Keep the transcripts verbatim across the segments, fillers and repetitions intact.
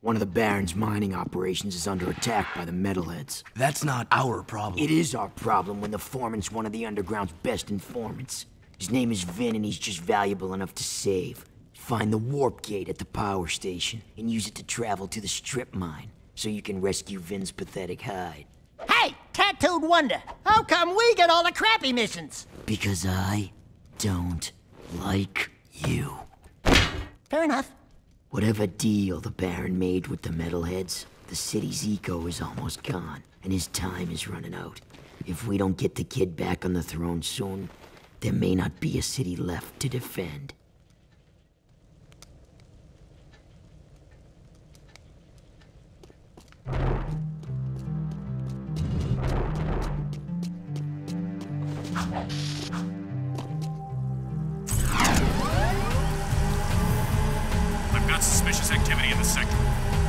One of the Baron's mining operations is under attack by the metalheads. That's not our problem. It is our problem when the foreman's one of the underground's best informants. His name is Vin, and he's just valuable enough to save. Find the warp gate at the power station, and use it to travel to the strip mine, so you can rescue Vin's pathetic hide. Hey, tattooed wonder, how come we get all the crappy missions? Because I don't like you. Fair enough. Whatever deal the Baron made with the metalheads, the city's eco is almost gone, and his time is running out. If we don't get the kid back on the throne soon, there may not be a city left to defend. I've got suspicious activity in the sector.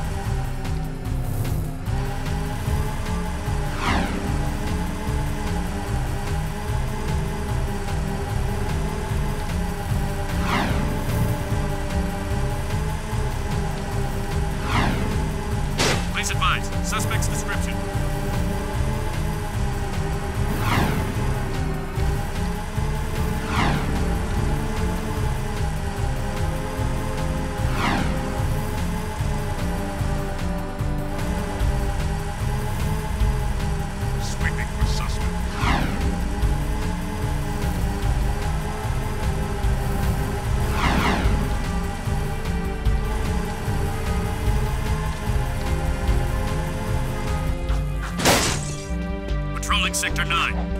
Please advise. Suspect's description. Sweeping for suspect. Patrolling Sector nine.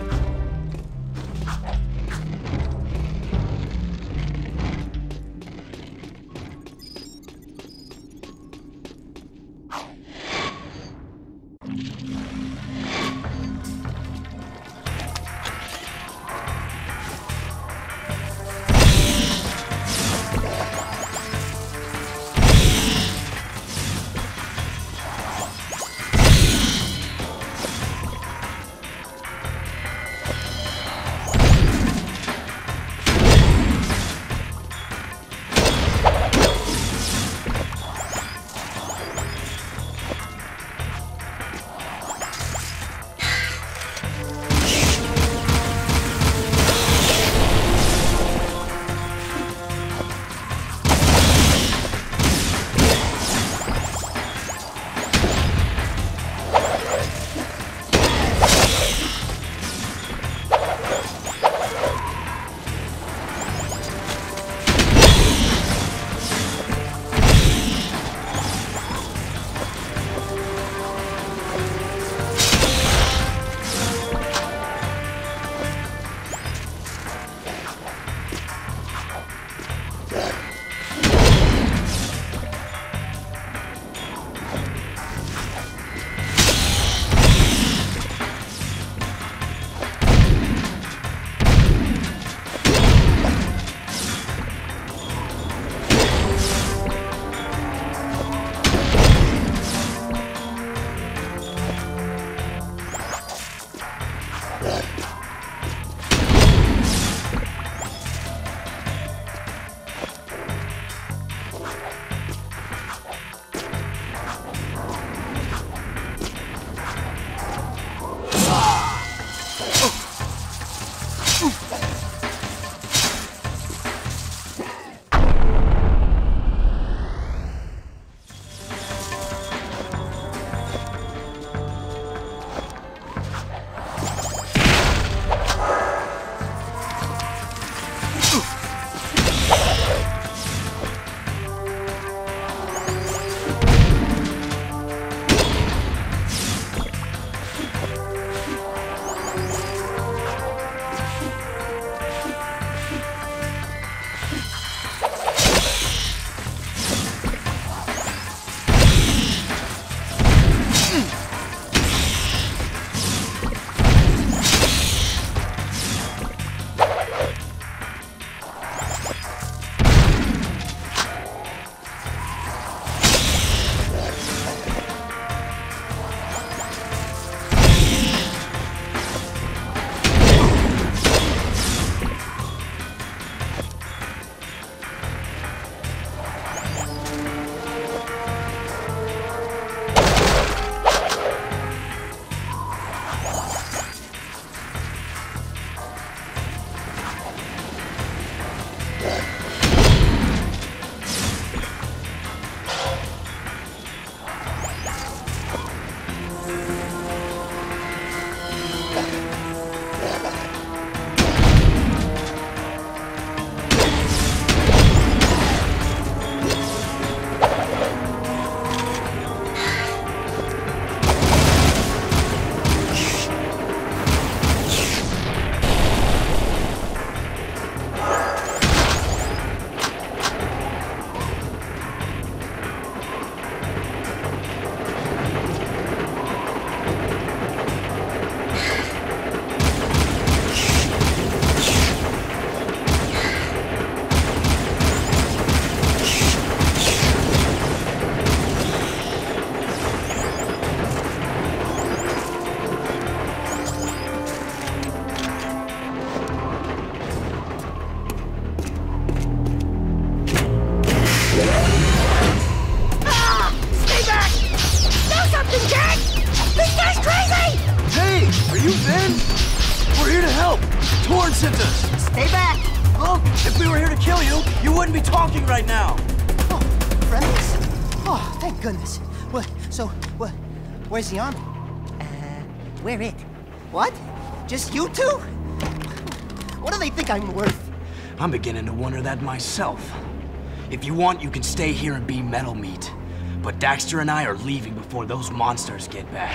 We're here to help! Torn sent us! Stay back! Look, if we were here to kill you, you wouldn't be talking right now! Oh, friendlies? Oh, thank goodness. What? So, what? Where's the army? Uh, where it? What? Just you two? What do they think I'm worth? I'm beginning to wonder that myself. If you want, you can stay here and be metal meat. But Daxter and I are leaving before those monsters get back.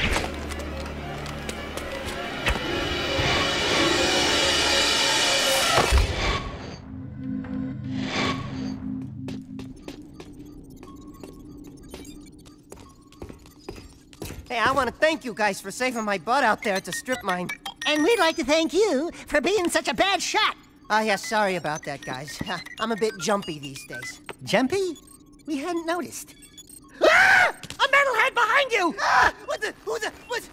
Hey, I want to thank you guys for saving my butt out there at the strip mine. And we'd like to thank you for being such a bad shot. Ah, yeah, sorry about that, guys. I'm a bit jumpy these days. Jumpy? We hadn't noticed. Ah! A metalhead behind you! Ah! What the? Who the? What?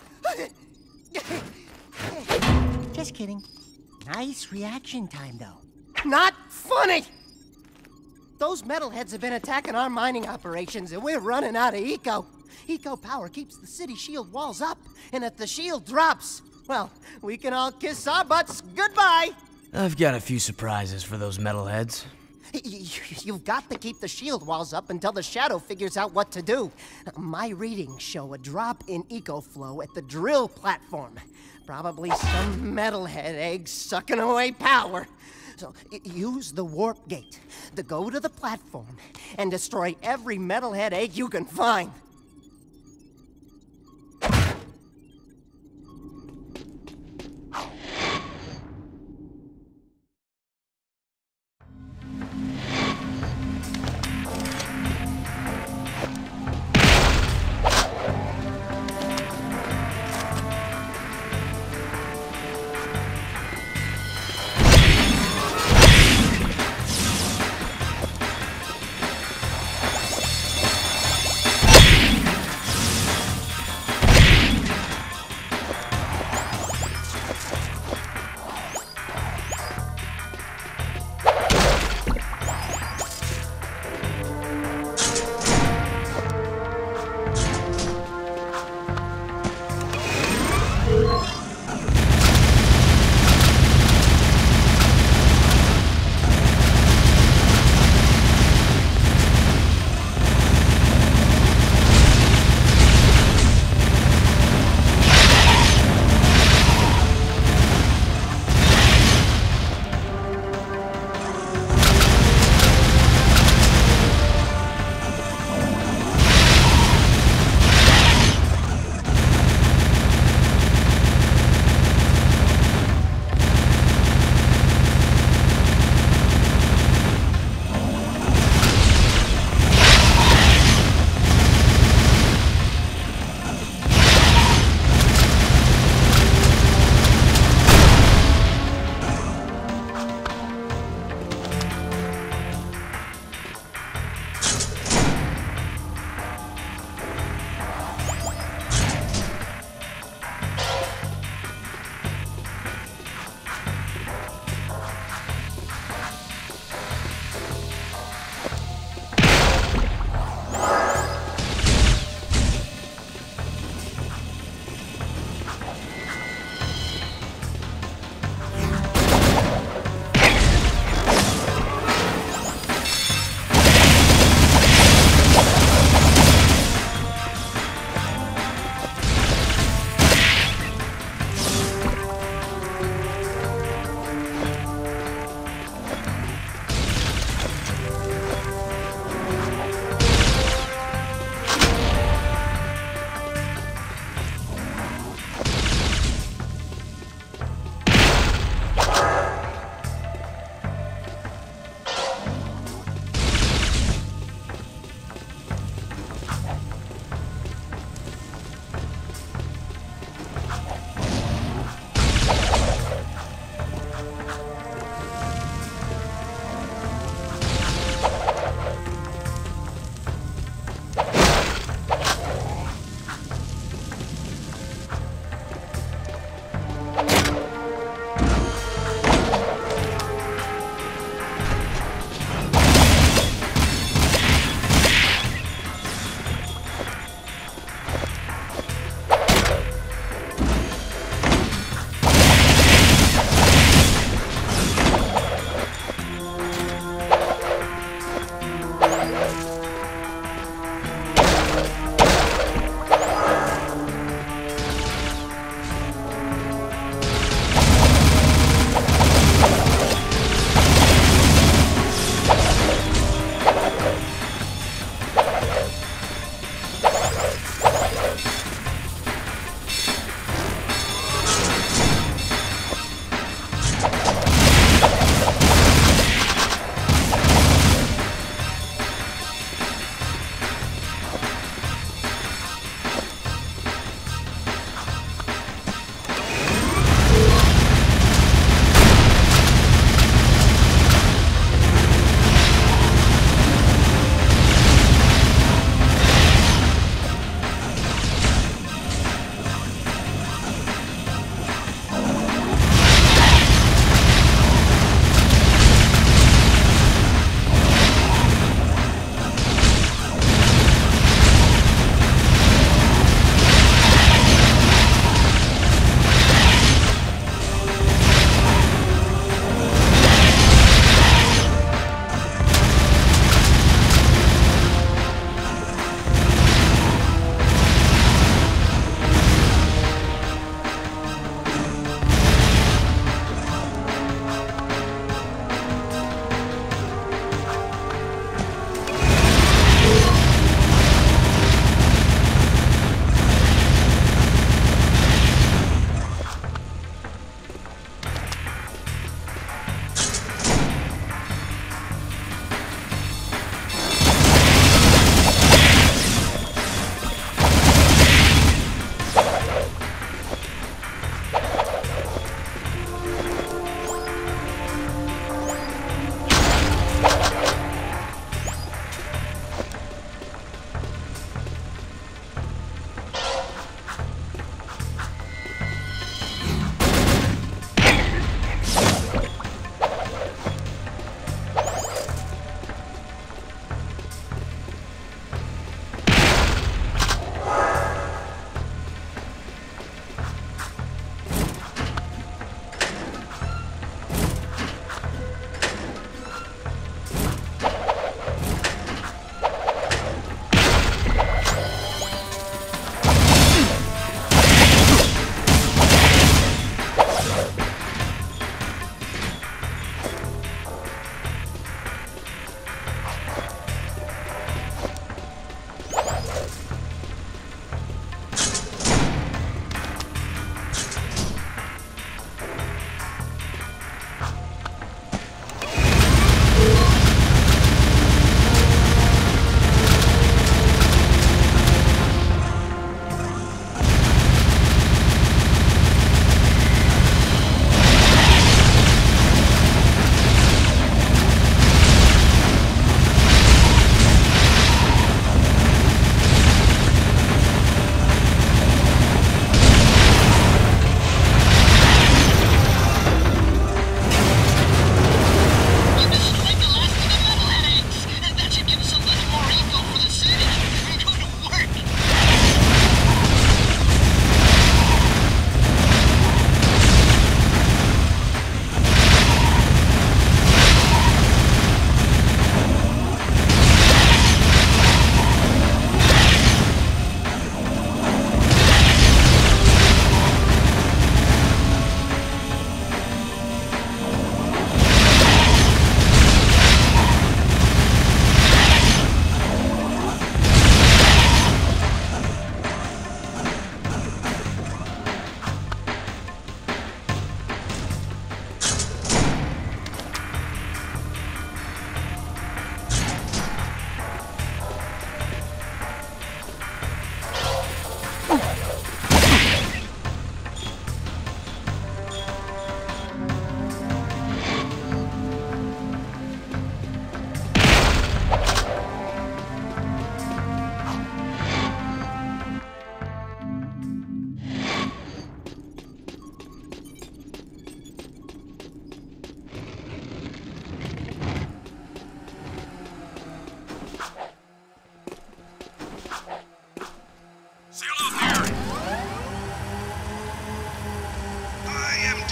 Just kidding. Nice reaction time, though. Not funny! Those metalheads have been attacking our mining operations, and we're running out of eco. Eco power keeps the city shield walls up, and if the shield drops, well, we can all kiss our butts goodbye! I've got a few surprises for those metalheads. You've got to keep the shield walls up until the Shadow figures out what to do. My readings show a drop in eco flow at the drill platform. Probably some metalhead egg sucking away power. So use the warp gate to go to the platform and destroy every metalhead egg you can find.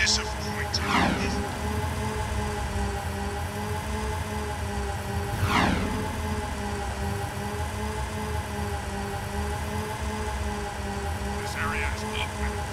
disappointed. This area is off limits.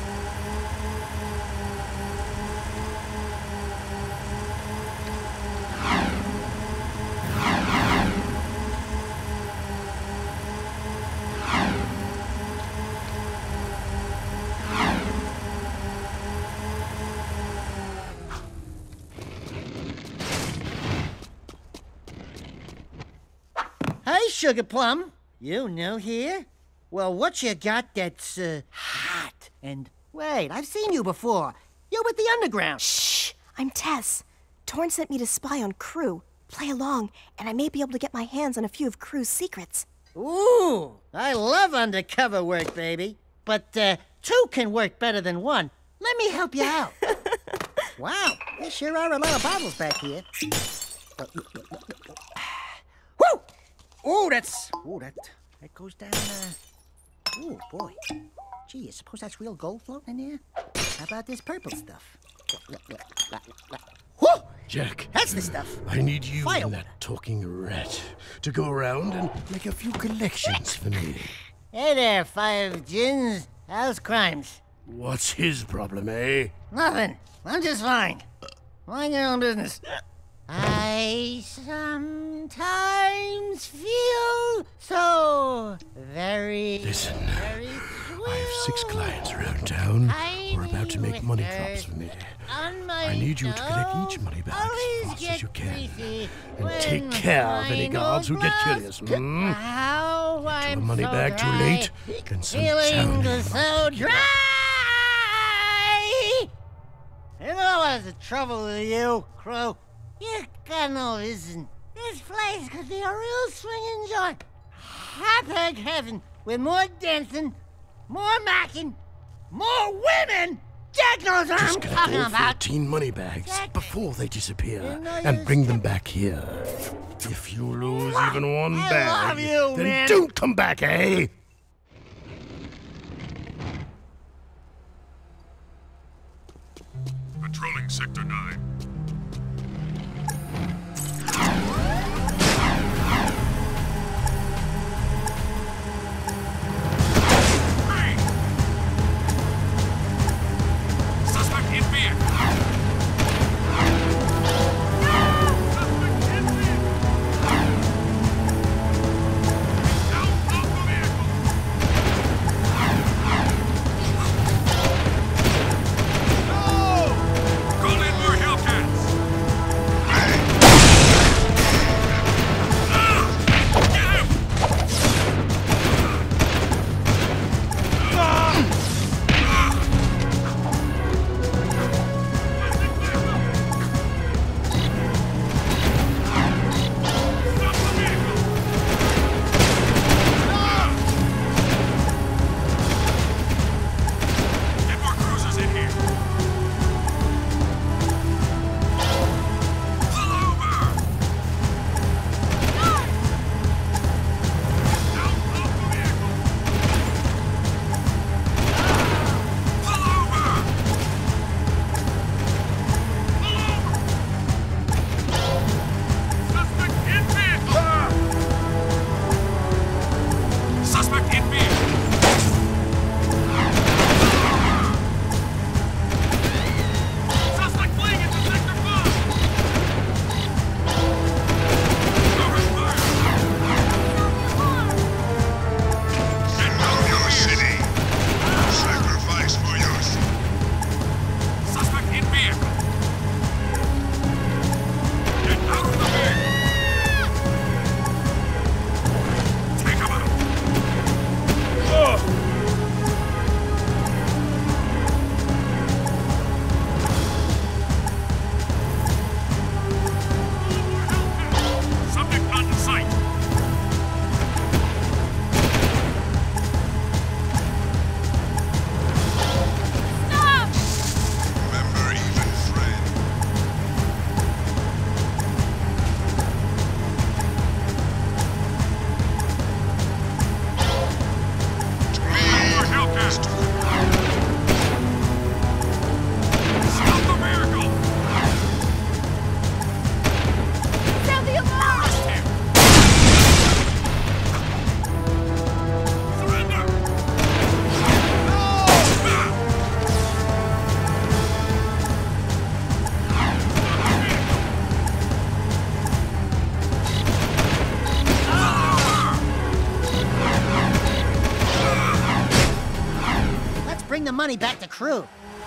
Hey, Sugar Plum. You new here? Well, what you got that's, uh, hot? And, wait, I've seen you before. You're with the Underground. Shh! I'm Tess. Torn sent me to spy on Krew. Play along, and I may be able to get my hands on a few of Krew's secrets. Ooh, I love undercover work, baby. But, uh, two can work better than one. Let me help you out. Wow, there sure are a lot of bottles back here. Woo! Ooh, that's... Ooh, that... That goes down, uh... Ooh, boy. Gee, you suppose that's real gold floating in there? How about this purple stuff? Whoo! Jak. That's the stuff. I need you Fire and that talking rat to go around and make a few collections for me. Hey there, Five Gins. How's crimes? What's his problem, eh? Nothing. I'm just fine. Mind your own business. I sometimes feel so very, Listen, very I have six clients around town who are about to make money drops for me. I need you to collect each money bag as fast as you can. And take care of any guards who get curious, hmm? How To a I'm money so bag too dry, late, and some feeling town so dry. You know what's the trouble with you, Krew? You got no vision. This place could be a real swinging joint. Hot-egg heaven with more dancing, more macking, more women. Jak knows what Just I'm gotta talking go about. fourteen money bags before they disappear, You know and you're bring them back here. If you lose even one I bag, love you, then man. don't come back, eh? Patrolling Sector nine. Three! Suspect in vehicle! Suspect in vehicle! Down off the vehicle! Call in more Hellcats! money back to Krew.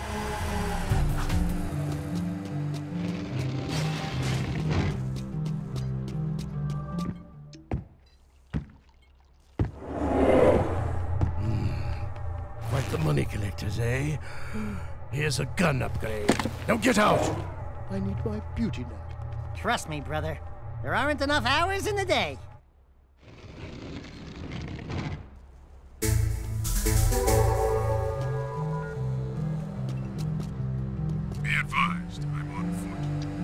Quite the money collectors, eh? Here's a gun upgrade. Now get out! I need my beauty nap. Trust me, brother. There aren't enough hours in the day. Be advised, I'm on foot.